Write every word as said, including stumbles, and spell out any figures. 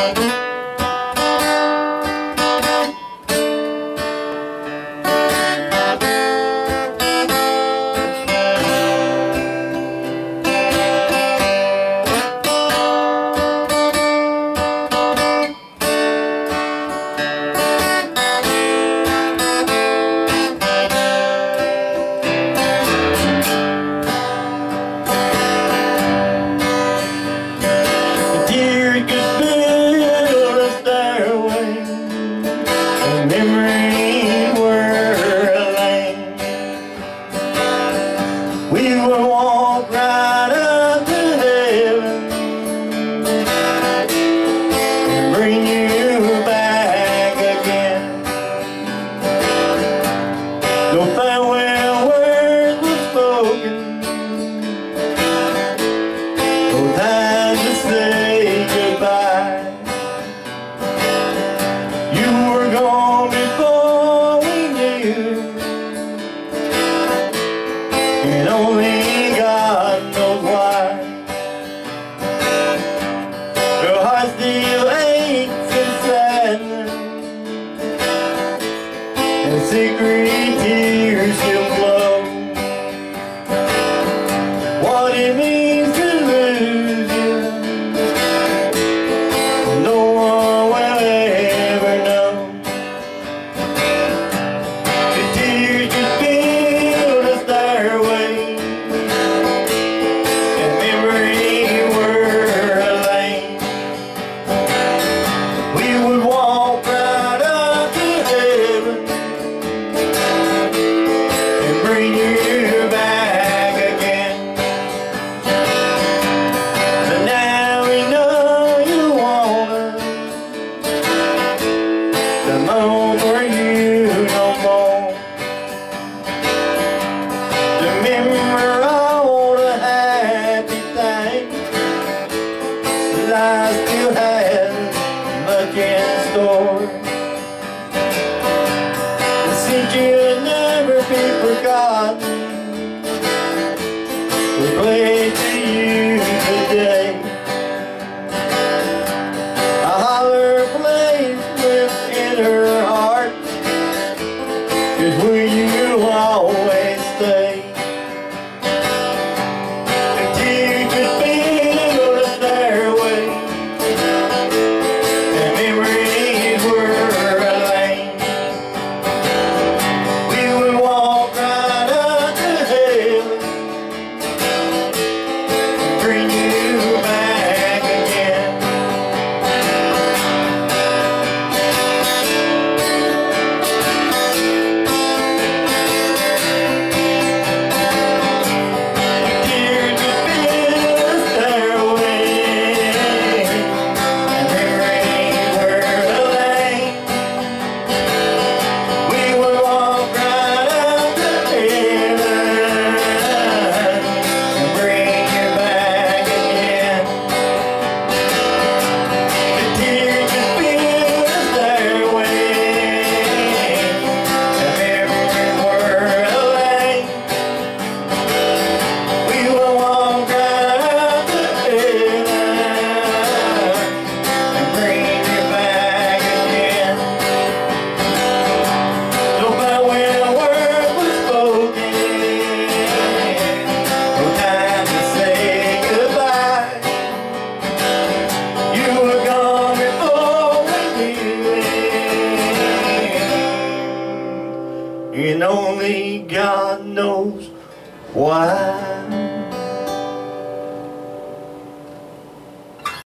We will walk right up to heaven and bring you back again. No farewell words were spoken, no time to say goodbye. You were gone before we knew, and only God knows why. Your heart still aches in sadness, and secret tears still flow. What it means to lose you, no one will ever know. The tears just build a stairway, and memory were a lane. We would walk right up to heaven and bring you back again. But now we know you want us to mourn for you no more. Remember all the happy things, life still has much in store. Since you'll never be forgotten, we play to you today. A holler place within her heart is where you always stay. The tears just build a stairway, and memories were a lane. We would walk right up to heaven and bring you back again. Tears just build a stairway, and memories were a lane. We would walk right up to heaven and bring you back again. The tears just build a stairway, and memories were a lane. We will walk right up to heaven and bring you back again. No farewell word was spoken, no time to say goodbye. You were gone before we knew it, and only God knows why.